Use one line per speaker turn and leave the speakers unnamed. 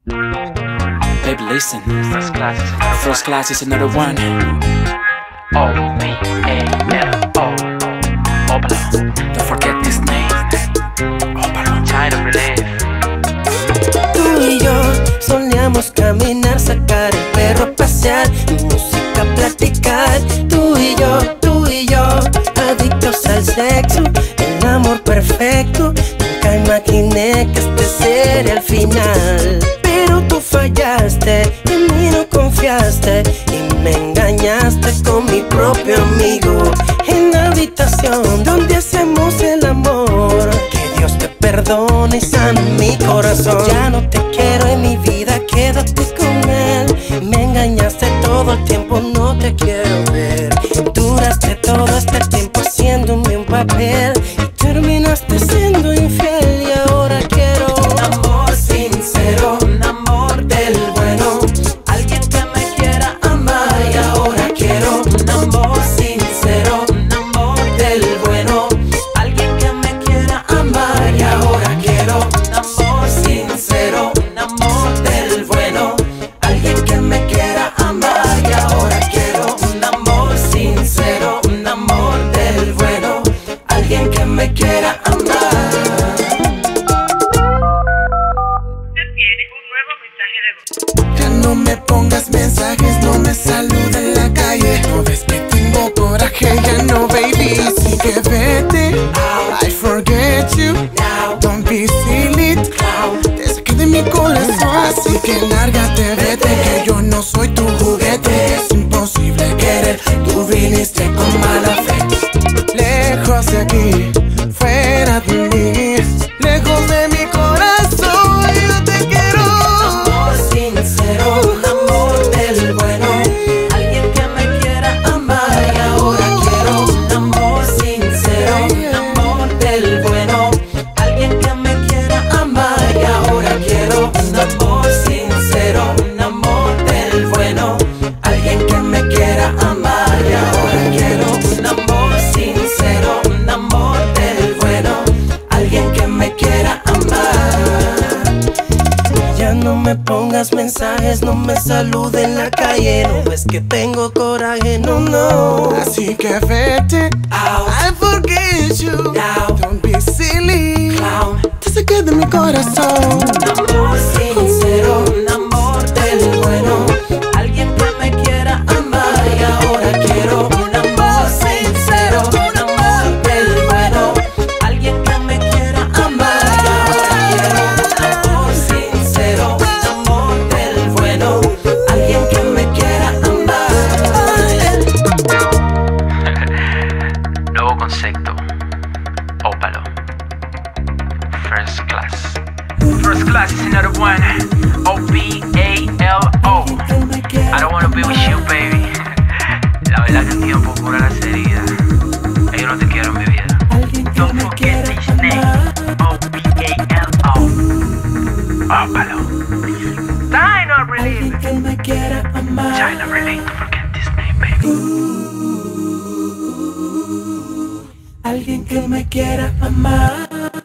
Baby, listen.
First class.
First class is another one.
O-P-A-L-O. Ópalo.
Don't forget this name. Ópalo.
China Relief.
Tú y yo solíamos caminar, sacar el perro a pasear, música platicar. Tú y yo, adictos al sexo, el amor perfecto. Nunca imaginé que este sería el final. Pero tú fallaste, en mí no confiaste y me engañaste con mi propio amigo. En la habitación donde hacemos el amor, que Dios te perdone y sane mi corazón. Ya no te quiero en mi vida, quédate con él. Me engañaste todo el tiempo, no te quiero ver. Duraste todo este tiempo haciéndome un papel y terminaste siendo infiel. Y ahora quiero un amor sincero, un amor del bueno, alguien que me quiera amar. Y ahora quiero un amor sincero, un amor del bueno, alguien que me quiera amar. Y ahora quiero un amor sincero, un amor del bueno, alguien que me quiera amar. Y ahora quiero un amor sincero, un amor del bueno, alguien que me quiera amar.
Ya no me pongas mensajes, no me saludes en la calle. No ves que tengo coraje, ya no, baby, sí que vete. I forget you, don't be silly. Te saqué de mi corazón, así que lárgate, vete. Que yo no soy tu juguete, es imposible querer. Tú viniste con mala fe, lejos de aquí, fuera de mí, lejos de mi corazón. Yo te quiero un amor sincero, un amor del bueno, alguien que me quiera amar. Y ahora quiero un amor sincero, un amor del bueno, alguien que me quiera amar. Y ahora quiero un amor sincero, un amor del bueno, alguien que me quiera amar. Y ahora quiero un amor sincero, un amor del bueno, alguien que me quiera amar. Ya no me pongas mensajes, no me saludes en la calle. No ves que tengo coraje, no, no. Así que vete, I forget you, don't be silly, te saqué de mi corazón. Un amor sincero, un amor del bueno, alguien que me quiera amar. Y ahora quiero un amor sincero, un amor del bueno, alguien que me quiera amar. Y ahora quiero un amor sincero, un amor del bueno, alguien que me quiera amar.
Nuevo concepto. Ópalo. First class. First class is another one. O-P-A-L-O. I don't wanna be with you, baby. La verdad que el tiempo cura las heridas. Yo no te quiero en mi vida. Don't forget this name. O-P-A-L-O. Ópalo. China Relief. China Relief. Don't forget this name, baby.
Alguien que me quiera amar.